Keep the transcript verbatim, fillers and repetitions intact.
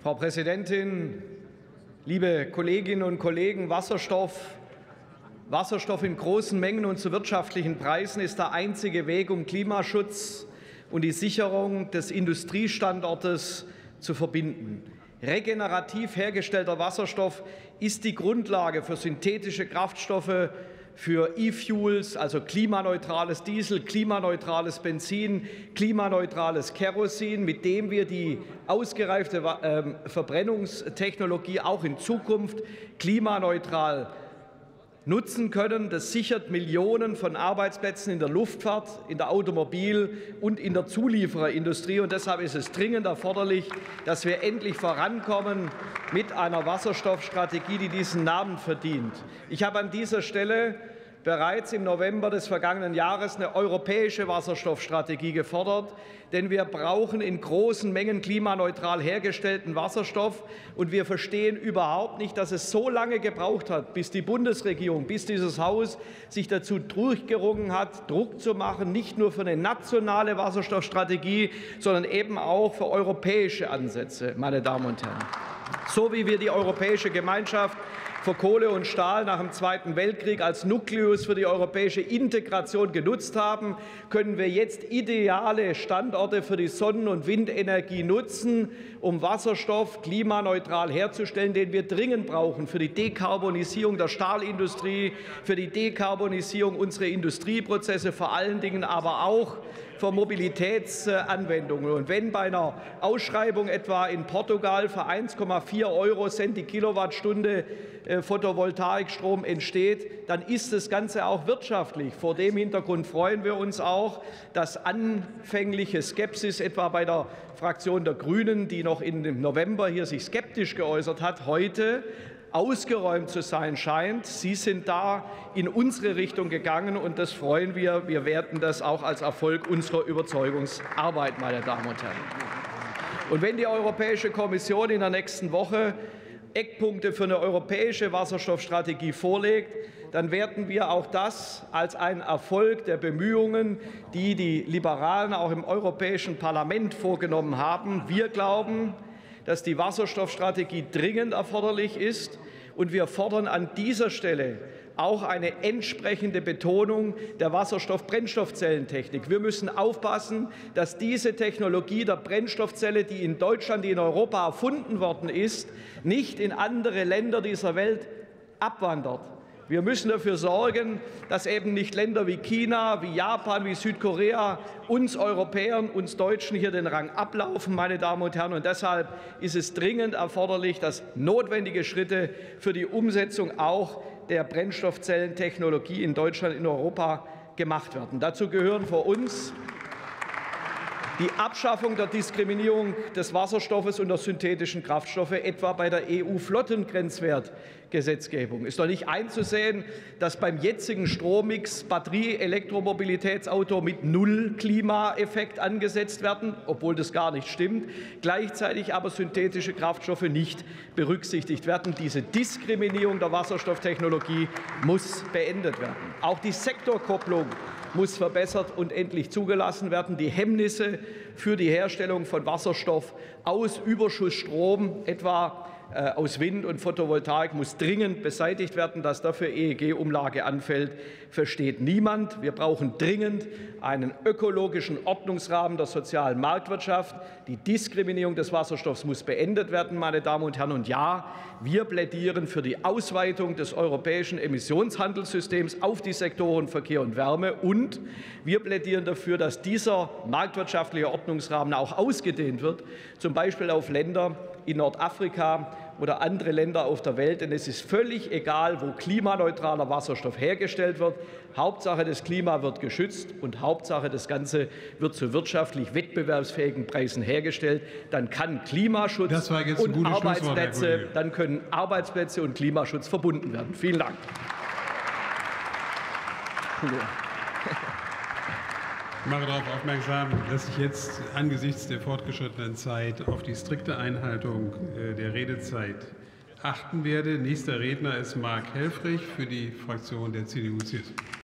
Frau Präsidentin, liebe Kolleginnen und Kollegen! Wasserstoff, Wasserstoff in großen Mengen und zu wirtschaftlichen Preisen ist der einzige Weg, um Klimaschutz und die Sicherung des Industriestandortes zu verbinden. Regenerativ hergestellter Wasserstoff ist die Grundlage für synthetische Kraftstoffe, für E-Fuels, also klimaneutrales Diesel, klimaneutrales Benzin, klimaneutrales Kerosin, mit dem wir die ausgereifte Verbrennungstechnologie auch in Zukunft klimaneutral nutzen können. Das sichert Millionen von Arbeitsplätzen in der Luftfahrt, in der Automobil- und in der Zuliefererindustrie. Und deshalb ist es dringend erforderlich, dass wir endlich vorankommen mit einer Wasserstoffstrategie, die diesen Namen verdient. Ich habe an dieser Stelle bereits im November des vergangenen Jahres eine europäische Wasserstoffstrategie gefordert, denn wir brauchen in großen Mengen klimaneutral hergestellten Wasserstoff. Und wir verstehen überhaupt nicht, dass es so lange gebraucht hat, bis die Bundesregierung, bis dieses Haus sich dazu durchgerungen hat, Druck zu machen, nicht nur für eine nationale Wasserstoffstrategie, sondern eben auch für europäische Ansätze, meine Damen und Herren. So wie wir die Europäische Gemeinschaft für Kohle und Stahl nach dem Zweiten Weltkrieg als Nukleus für die europäische Integration genutzt haben, können wir jetzt ideale Standorte für die Sonnen- und Windenergie nutzen, um Wasserstoff klimaneutral herzustellen, den wir dringend brauchen für die Dekarbonisierung der Stahlindustrie, für die Dekarbonisierung unserer Industrieprozesse, vor allen Dingen aber auch für Mobilitätsanwendungen. Und wenn bei einer Ausschreibung etwa in Portugal für eins Komma vier Euro Cent die Kilowattstunde Photovoltaikstrom entsteht, dann ist das Ganze auch wirtschaftlich. Vor dem Hintergrund freuen wir uns auch, dass anfängliche Skepsis etwa bei der Fraktion der Grünen, die noch im November hier sich skeptisch geäußert hat, heute ausgeräumt zu sein scheint. Sie sind da in unsere Richtung gegangen, und das freuen wir. Wir werten das auch als Erfolg unserer Überzeugungsarbeit, meine Damen und Herren. Und wenn die Europäische Kommission in der nächsten Woche Eckpunkte für eine europäische Wasserstoffstrategie vorlegt, dann werten wir auch das als einen Erfolg der Bemühungen, die die Liberalen auch im Europäischen Parlament vorgenommen haben. Wir glauben, dass die Wasserstoffstrategie dringend erforderlich ist, und wir fordern an dieser Stelle auch eine entsprechende Betonung der Wasserstoff-Brennstoffzellentechnik. Wir müssen aufpassen, dass diese Technologie der Brennstoffzelle, die in Deutschland, die in Europa erfunden worden ist, nicht in andere Länder dieser Welt abwandert. Wir müssen dafür sorgen, dass eben nicht Länder wie China, wie Japan, wie Südkorea uns Europäern, uns Deutschen hier den Rang ablaufen, meine Damen und Herren. Und deshalb ist es dringend erforderlich, dass notwendige Schritte für die Umsetzung auch der Brennstoffzellentechnologie in Deutschland, in Europa gemacht werden. Dazu gehören für uns die Abschaffung der Diskriminierung des Wasserstoffes und der synthetischen Kraftstoffe, etwa bei der E U-Flottengrenzwertgesetzgebung. Es ist doch nicht einzusehen, dass beim jetzigen Strommix Batterie-Elektromobilitätsauto mit null Klimaeffekt angesetzt werden, obwohl das gar nicht stimmt, gleichzeitig aber synthetische Kraftstoffe nicht berücksichtigt werden. Diese Diskriminierung der Wasserstofftechnologie muss beendet werden. Auch die Sektorkopplung muss verbessert und endlich zugelassen werden. Die Hemmnisse für die Herstellung von Wasserstoff aus Überschussstrom, etwa äh, aus Wind und Photovoltaik, muss dringend beseitigt werden. Dass dafür E E G-Umlage anfällt, versteht niemand. Wir brauchen dringend einen ökologischen Ordnungsrahmen der sozialen Marktwirtschaft. Die Diskriminierung des Wasserstoffs muss beendet werden, meine Damen und Herren. Und ja, wir plädieren für die Ausweitung des europäischen Emissionshandelssystems auf die Sektoren Verkehr und Wärme. Und wir plädieren dafür, dass dieser marktwirtschaftliche Ordnungsrahmen auch ausgedehnt wird, zum Beispiel auf Länder in Nordafrika oder andere Länder auf der Welt. Denn es ist völlig egal, wo klimaneutraler Wasserstoff hergestellt wird. Hauptsache, das Klima wird geschützt, und Hauptsache, das Ganze wird zu wirtschaftlich wettbewerbsfähigen Preisen hergestellt. Dann kann Klimaschutz und Arbeitsplätze, dann können Arbeitsplätze und Klimaschutz verbunden werden. Vielen Dank. Ich mache darauf aufmerksam, dass ich jetzt angesichts der fortgeschrittenen Zeit auf die strikte Einhaltung der Redezeit achten werde. Nächster Redner ist Marc Helfrich für die Fraktion der C D U C S U.